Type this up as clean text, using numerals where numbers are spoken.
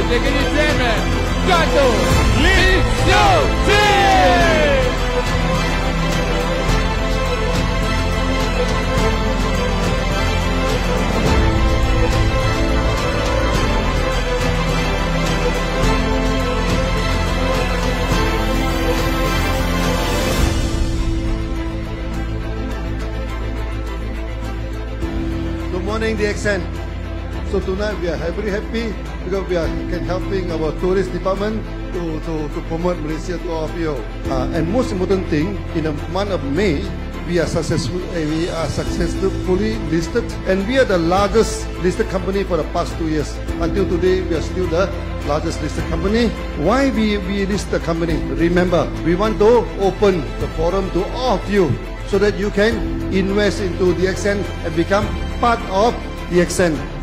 Executive Chairman, Dato' Lee Xiao Jin. Good morning, DXN. So tonight we are very happy because we are helping our tourist department to promote Malaysia to all of you. And most important thing, in the month of May, we are successfully listed, and we are the largest listed company for the past 2 years. Until today, we are still the largest listed company. Why we list the company? Remember, we want to open the forum to all of you so that you can invest into DXN and become part of DXN.